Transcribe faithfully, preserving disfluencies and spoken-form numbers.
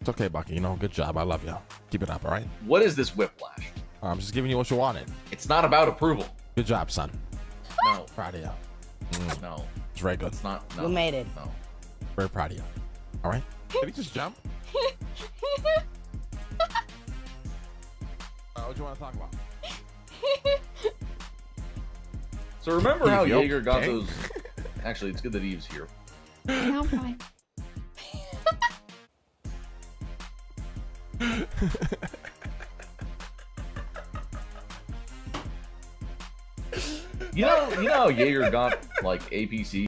It's okay, Bucky. You know, good job. I love you. Keep it up, all right? What is this whiplash? I'm just giving you what you wanted. It's not about approval. Good job, son. No. Proud of you. Mm. No. It's very good. It's not. No. You made it. No. Very proud of you. All right? Did he just jump? Uh, what do you want to talk about? So remember how Eve, Jaeger got okay? those... Actually, it's good that Eve's here. No, I'm fine. You know, you know how Jaeger got, like, A P C